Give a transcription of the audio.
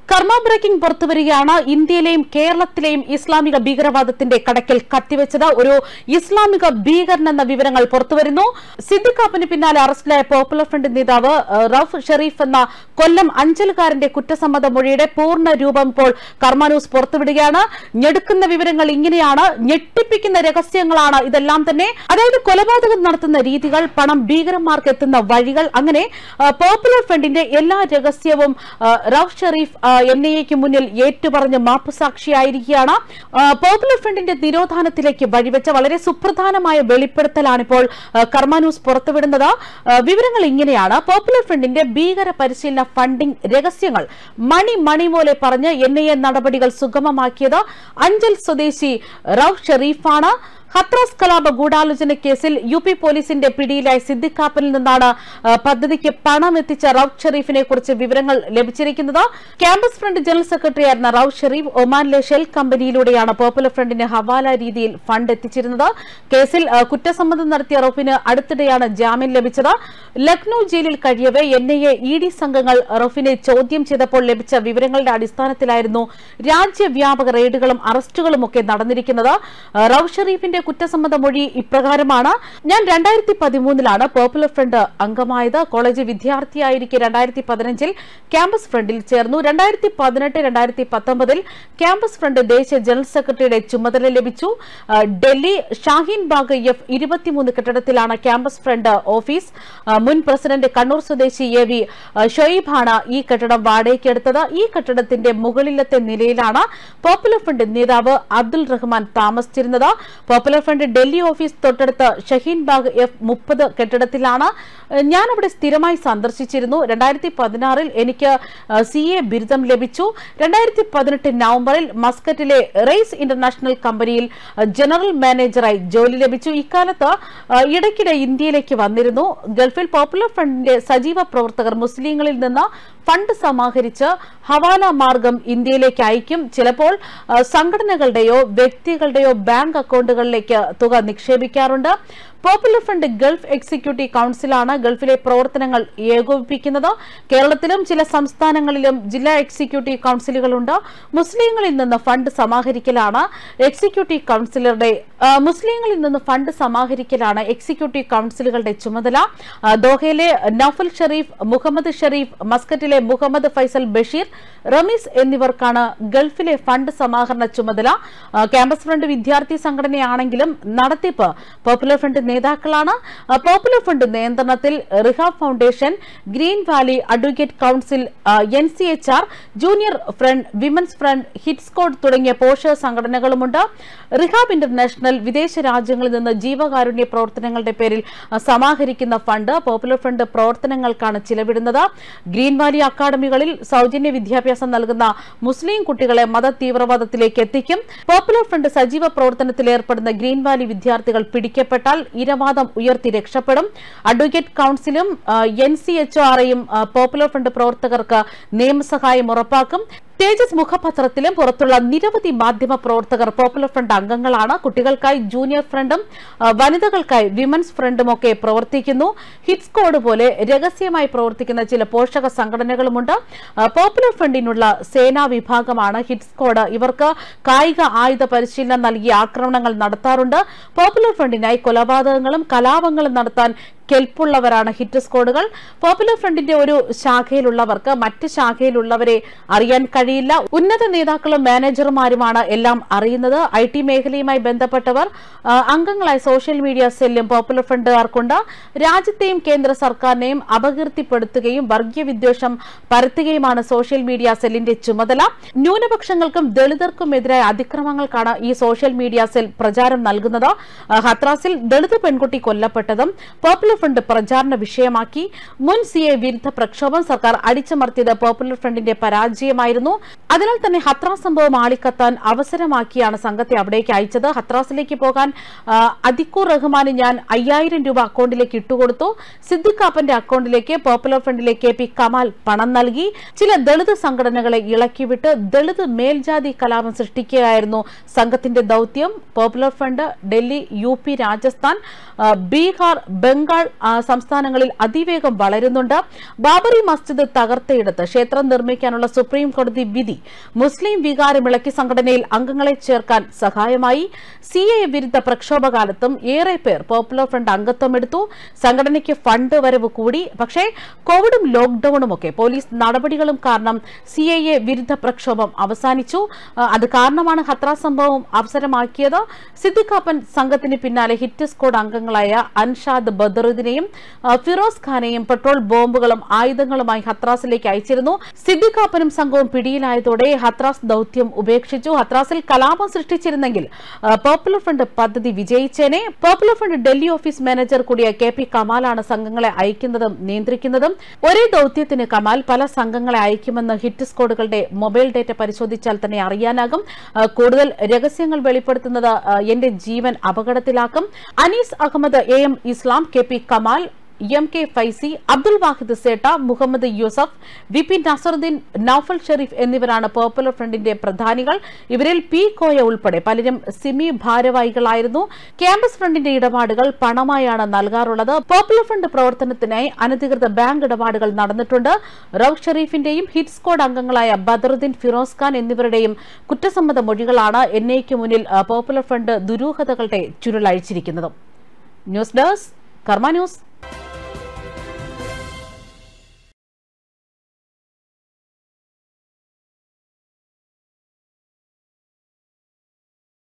കർമ്മ ബ്രേക്കിംഗ് പുറത്തുവരികയാണ്. ഇന്ത്യയിലെയും കേരളത്തിലെയും ഇസ്ലാമിക ഭീകരവാദത്തിന്റെ കടക്കൽ കത്തിവെച്ചത് ഒരു ഇസ്ലാമിക ഭീകരൻ എന്ന വിവരങ്ങൾ പുറത്തുവരുന്നു. സിദ്ദിഖാപ്പിന് പിന്നാലെ അറസ്റ്റിലായ പോപ്പുലർ ഫ്രണ്ട് നേതാവ് റൌഫ് ഷെരീഫ് എന്ന കൊല്ലം അഞ്ചലുകാരന്റെ കുറ്റസമ്മത മൊഴിയുടെ പൂർണ്ണ രൂപം ഇപ്പോൾ കർമ്മ ന്യൂസ് പുറത്തുവിടുകയാണ്. ഞെടുക്കുന്ന വിവരങ്ങൾ ഇങ്ങനെയാണ്, ഞെട്ടിപ്പിക്കുന്ന രഹസ്യങ്ങളാണ് ഇതെല്ലാം തന്നെ. അതായത് കൊലപാതകം നടത്തുന്ന രീതികൾ, പണം ഭീകരന്മാർക്ക് എത്തുന്ന വഴികൾ, അങ്ങനെ പോപ്പുലർ ഫ്രണ്ടിന്റെ എല്ലാ രഹസ്യവും റൌഫ് ഷെരീഫ് എൻഐഎക്ക് മുന്നിൽ ഏറ്റുപറഞ്ഞ് മാപ്പുസാക്ഷിയായിരിക്കുകയാണ്. പോപ്പുലർ ഫ്രണ്ടിന്റെ നിരോധാനത്തിലേക്ക് വഴിവെച്ച വളരെ സുപ്രധാനമായ വെളിപ്പെടുത്തലാണ് ഇപ്പോൾ കർമ്മ ന്യൂസ് പുറത്തുവിടുന്നത്. വിവരങ്ങൾ ഇങ്ങനെയാണ്. പോപ്പുലർ ഫ്രണ്ടിന്റെ ഭീകര പരിശീലന ഫണ്ടിംഗ് രഹസ്യങ്ങൾ മണി പോലെ പറഞ്ഞ് എൻഐഎ നടപടികൾ സുഗമമാക്കിയത് അഞ്ചൽ സ്വദേശി റൌഫ് ഷെരീഫാണ്. ഹത്രാസ് കലാപ ഗൂഢാലോചന കേസിൽ യുപി പോലീസിന്റെ പിടിയിലായ സിദ്ദിഖാപ്പിൽ നിന്നാണ് പദ്ധതിക്ക് പണം എത്തിച്ച റൌഫ് ഷെരീഫിനെ കുറിച്ച് വിവരങ്ങൾ ലഭിച്ചിരിക്കുന്നത്. ക്യാമ്പസ് ഫ്രണ്ട് ജനറൽ സെക്രട്ടറിയായിരുന്ന റൌഫ് ഷെരീഫ് ഒമാനിലെ ഷെൽ കമ്പനിയിലൂടെയാണ് പോപ്പുലർ ഫ്രണ്ടിന് ഹവാല രീതിയിൽ ഫണ്ട് എത്തിച്ചിരുന്നത്. കേസിൽ കുറ്റസമ്മതം നടത്തിയ റൌഫിന് അടുത്തിടെയാണ് ജാമ്യം ലഭിച്ചത്. ലക്നൌ ജയിലിൽ കഴിയവെ എൻഐഎ ഇഡി സംഘങ്ങൾ റൌഫിനെ ചോദ്യം ചെയ്തപ്പോൾ ലഭിച്ച വിവരങ്ങളുടെ അടിസ്ഥാനത്തിലായിരുന്നു രാജ്യവ്യാപക റെയ്ഡുകളും അറസ്റ്റുകളുമൊക്കെ നടന്നിരിക്കുന്നത്. റൌഫ് ഷെരീഫിന്റെ കുറ്റസമ്മത മൊഴി ഇപ്രകാരമാണ്. ഞാൻ 2013 പോപ്പുലർ ഫ്രണ്ട് അംഗമായത്. കോളേജ് വിദ്യാർത്ഥിയായിരിക്കെ 2015 ക്യാമ്പസ് ഫ്രണ്ടിൽ ചേർന്നു. 2018-2019 ക്യാമ്പസ് ഫ്രണ്ട് ദേശീയ ജനറൽ സെക്രട്ടറിയുടെ ചുമതല ലഭിച്ചു. ഡൽഹി ഷാഹീൻ ബാഗ് F23 കെട്ടിടത്തിലാണ് ക്യാമ്പസ് ഫ്രണ്ട് ഓഫീസ്. മുൻ പ്രസിഡന്റ് കണ്ണൂർ സ്വദേശി AV ഷൊയ്ബാണ് ഈ കെട്ടിടം വാടകയ്ക്കെടുത്തത്. ഈ കെട്ടിടത്തിന്റെ മുകളിലത്തെ നിലയിലാണ് പോപ്പുലർ ഫ്രണ്ട് നേതാവ് അബ്ദുൾ റഹ്മാൻ താമസിച്ചിരുന്നത്. പോപ്പുലർ ഫ്രണ്ട് ഡൽഹി ഓഫീസ് തൊട്ടടുത്ത് ഷഹീൻ ബാഗ് F30 കെട്ടിടത്തിലാണ്. ഞാൻ അവിടെ സ്ഥിരമായി സന്ദർശിച്ചിരുന്നു. 2016 എനിക്ക് CA ബിരുദം ലഭിച്ചു. 2018 നവംബറിൽ മസ്കറ്റിലെ റെയ്സ് ഇന്റർനാഷണൽ കമ്പനിയിൽ ജനറൽ മാനേജറായി ജോലി ലഭിച്ചു. ഇക്കാലത്ത് ഇടയ്ക്കിടെ ഇന്ത്യയിലേക്ക് വന്നിരുന്നു. ഗൾഫിൽ പോപ്പുലർ ഫ്രണ്ടിന്റെ സജീവ പ്രവർത്തകർ മുസ്ലിങ്ങളിൽ നിന്ന് ഫണ്ട് സമാഹരിച്ച് ഹവാല മാർഗം ഇന്ത്യയിലേക്ക് അയക്കും. ചിലപ്പോൾ സംഘടനകളുടെയോ വ്യക്തികളുടെയോ ബാങ്ക് അക്കൗണ്ടുകളിലേക്ക് തുക നിക്ഷേപിക്കാറുണ്ട്. പോപ്പുലർ ഫ്രണ്ട് ഗൾഫ് എക്സിക്യൂട്ടീവ് കൌൺസിലാണ് ഗൾഫിലെ പ്രവർത്തനങ്ങൾ ഏകോപിപ്പിക്കുന്നത്. കേരളത്തിലും ചില സംസ്ഥാനങ്ങളിലും ജില്ലാ എക്സിക്യൂട്ടീവ് കൌൺസിലുകളുണ്ട്. മുസ്ലിങ്ങളിൽ നിന്ന് ഫണ്ട് സമാഹരിക്കലാണ് എക്സിക്യൂട്ടീവ് കൌൺസിലുകളുടെ ചുമതല. ദോഹയിലെ നൌഫൽ ഷെരീഫ്, മുഹമ്മദ് ഷെരീഫ്, മസ്കറ്റിലെ മുഹമ്മദ് ഫൈസൽ ബഷീർ, റമീസ് എന്നിവർക്കാണ് ഗൾഫിലെ ഫണ്ട് സമാഹരണ ചുമതല. ക്യാമ്പസ് ഫ്രണ്ട് വിദ്യാർത്ഥി സംഘടനയാണെങ്കിലും നടത്തിപ്പ് പോപ്പുലർ ഫ്രണ്ട് നേതാക്കളാണ്. പോപ്പുലർ ഫ്രണ്ട് നിയന്ത്രണത്തിൽ rehab foundation, green valley advocate council, NCHR, junior front, women's front, hit squad തുടങ്ങിയ പോഷക സംഘടനകളുമുണ്ട്. റിഹാബ് ഇന്റർനാഷണൽ വിദേശ രാജ്യങ്ങളിൽ നിന്ന് ജീവകാരുണ്യ പ്രവർത്തനങ്ങളുടെ പേരിൽ സമാഹരിക്കുന്ന ഫണ്ട് പോപ്പുലർ ഫ്രണ്ട് പ്രവർത്തനങ്ങൾക്കാണ് ചിലവിടുന്നത്. ഗ്രീൻ വാലി അക്കാദമികളിൽ സൗജന്യ വിദ്യാഭ്യാസം നൽകുന്ന മുസ്ലിം കുട്ടികളെ മത തീവ്രവാദത്തിലേക്ക് എത്തിക്കും. പോപ്പുലർ ഫ്രണ്ട് സജീവ പ്രവർത്തനത്തിൽ ഏർപ്പെടുന്ന ഗ്രീൻ വാലി വിദ്യാർത്ഥികൾ പിടിക്കപ്പെട്ടാൽ ഇരവാദം ഉയർത്തി രക്ഷപ്പെടും. അഡ്വക്കേറ്റ് കൌൺസിലും NCHRയും പോപ്പുലർ ഫ്രണ്ട് പ്രവർത്തകർക്ക് നിയമസഹായം ഉറപ്പാക്കും. തേജസ് മുഖപത്രത്തിലും പുറത്തുള്ള നിരവധി മാധ്യമ പ്രവർത്തകർ പോപ്പുലർ ഫ്രണ്ട് അംഗങ്ങളാണ്. കുട്ടികൾക്കായി ജൂനിയർ ഫ്രണ്ടും വനിതകൾക്കായി വിമൻസ് ഫ്രണ്ടും ഒക്കെ പ്രവർത്തിക്കുന്നു. ഹിറ്റ് സ്ക്വാഡ് പോലെ രഹസ്യമായി പ്രവർത്തിക്കുന്ന ചില പോഷക സംഘടനകളുമുണ്ട്. പോപ്പുലർ ഫ്രണ്ടിനുള്ള സേനാ വിഭാഗമാണ് ഹിറ്റ് സ്ക്വാഡ്. ഇവർക്ക് കായിക ആയുധ പരിശീലനം നൽകി ആക്രമണങ്ങൾ നടത്താറുണ്ട്. പോപ്പുലർ ഫ്രണ്ടിനായി കൊലപാതകങ്ങളും കലാപങ്ങളും നടത്താൻ കെൽപ്പുള്ളവരാണ് ഹിറ്റ് സ്ക്വാഡുകൾ. പോപ്പുലർ ഫ്രണ്ടിന്റെ ഒരു ശാഖയിലുള്ളവർക്ക് മറ്റ് ശാഖയിലുള്ളവരെ അറിയാൻ കഴിയില്ല. ഉന്നത നേതാക്കളും മാനേജർമാരുമാണ് എല്ലാം അറിയുന്നത്. IT മേഖലയുമായി ബന്ധപ്പെട്ടവർ അംഗങ്ങളായ സോഷ്യൽ മീഡിയ സെല്ലും പോപ്പുലർ ഫ്രണ്ടുകാർക്കുണ്ട്. രാജ്യത്തെയും കേന്ദ്ര സർക്കാരിനെയും അപകീർത്തിപ്പെടുത്തുകയും വർഗീയ വിദ്വേഷം പരത്തുകയുമാണ് സോഷ്യൽ മീഡിയ സെല്ലിന്റെ ചുമതല. ന്യൂനപക്ഷങ്ങൾക്കും ദളിതർക്കുമെതിരായ അതിക്രമങ്ങൾക്കാണ് ഈ സോഷ്യൽ മീഡിയ സെൽ പ്രചാരം നൽകുന്നത്. ഹത്രാസിൽ ദളിത് പെൺകുട്ടി കൊല്ലപ്പെട്ടതും പോപ്പുലർ ഫ്രണ്ട് പ്രചാരണ വിഷയമാക്കി. മുൻ CA വിരുദ്ധ പ്രക്ഷോഭം സർക്കാർ അടിച്ചമർത്തിയത് പോപ്പുലർ ഫ്രണ്ടിന്റെ പരാജയമായിരുന്നു. അതിനാൽ തന്നെ ഹത്രാസ് സംഭവം ആളിക്കത്താൻ അവസരമാക്കിയാണ് സംഘത്തെ അവിടേക്ക് അയച്ചത്. ഹത്രാസിലേക്ക് പോകാൻ അതിക്കൂർ റഹ്മാന് ഞാൻ 5000 രൂപ അക്കൗണ്ടിലേക്ക് ഇട്ടുകൊടുത്തു. സിദ്ദിഖാപ്പന്റെ അക്കൗണ്ടിലേക്ക് പോപ്പുലർ ഫ്രണ്ടിലെ KP കമാൽ പണം നൽകി. ചില ദളിത് സംഘടനകളെ ഇളക്കിവിട്ട് ദളിത് മേൽജാതി കലാപം സൃഷ്ടിക്കുകയായിരുന്നു സംഘത്തിന്റെ ദൌത്യം. Popular Front Delhi, UP, Rajasthan, Bihar, Bengal, സംസ്ഥാനങ്ങളിൽ അതിവേഗം വളരുന്നുണ്ട്. ബാബറി മസ്ജിദ് തകർത്തയിടത്ത് ക്ഷേത്രം നിർമ്മിക്കാനുള്ള സുപ്രീം കോടതി വിധി മുസ്ലിം വികാരമിളക്കി സംഘടനയിൽ അംഗങ്ങളെ ചേർക്കാൻ സഹായമായി. സിഎഎ വിരുദ്ധ പ്രക്ഷോഭകാലത്തും ഏറെ പേർ പോപ്പുലർ ഫ്രണ്ട് അംഗത്വമെടുത്തു. സംഘടനയ്ക്ക് ഫണ്ട് വരവ് കൂടി. പക്ഷേ കോവിഡും ലോക്ഡൌണും ഒക്കെ പോലീസ് നടപടികളും കാരണം സിഎഎ വിരുദ്ധ പ്രക്ഷോഭം അവസാനിച്ചു. അത് കാരണമാണ് ഹത്രാസ് സംഭവം അവസരമാക്കിയത്. സിദ്ദിഖാപ്പൻ സംഘത്തിന് പിന്നാലെ ഹിറ്റ് സ്ക്വാഡ് അംഗങ്ങളായ അൻഷാദ് ബദറുദ്ദീനെയും ഫിറോസ് ഖാനെയും പെട്രോൾ ബോംബുകളും ആയുധങ്ങളുമായി ഹത്രാസിലേക്ക് അയച്ചിരുന്നു. സിദ്ദിഖാപ്പനും സംഘവും പിടിയിലായതോടെ ഹത്രാസ് ദൌത്യം ഉപേക്ഷിച്ചു. ഹത്രാസിൽ കലാപം സൃഷ്ടിച്ചിരുന്നെങ്കിൽ പോപ്പുലർ ഫ്രണ്ട് പദ്ധതി വിജയിച്ചേനെ. Popular Front Delhi office manager കൂടിയ KP കമാലാണ് സംഘങ്ങളെ അയക്കുന്നതും നിയന്ത്രിക്കുന്നതും. ഒരേ ദൌത്യത്തിന് കമാൽ പല സംഘങ്ങളെ അയക്കുമെന്ന് ഹിറ്റ് സ്ക്വാഡുകളുടെ മൊബൈൽ ഡേറ്റ പരിശോധിച്ചാൽ തന്നെ അറിയാനാകും. കൂടുതൽ രഹസ്യങ്ങൾ വെളിപ്പെടുത്തുന്നത് എന്റെ ജീവൻ അപകടത്തിലാക്കും. Anees Ahmed, AM Islam, KP Kamal, MK Faizy, Abdul Wahid സേട്ട, Muhammad Yusuf, VP Nasaruddin, Noufal Sharif എന്നിവരാണ് പോപ്പുലർ ഫ്രണ്ടിന്റെ പ്രധാനികൾ. ഇവരിൽ P കോയ ഉൾപ്പെടെ പലരും സിമി ഭാരവാഹികളായിരുന്നു. ക്യാമ്പസ് ഫ്രണ്ടിന്റെ ഇടപാടുകൾ പണമായാണ് നൽകാറുള്ളത്. പോപ്പുലർ ഫ്രണ്ട് പ്രവർത്തനത്തിനായി അനധികൃത ബാങ്ക് ഇടപാടുകൾ നടന്നിട്ടുണ്ട്. റൌഫ് ഷെരീഫിന്റെയും ഹിറ്റ് സ്ക്വാഡ് അംഗങ്ങളായ ബദറുദ്ദീൻ, ഫിറോസ് ഖാൻ എന്നിവരുടെയും കുറ്റസമ്മത മൊഴികളാണ് NIAക്ക് മുന്നിൽ പോപ്പുലർ ഫ്രണ്ട് ദുരൂഹതകളുടെ ചുരുളഴിച്ചിരിക്കുന്നത്. News desk Karma news.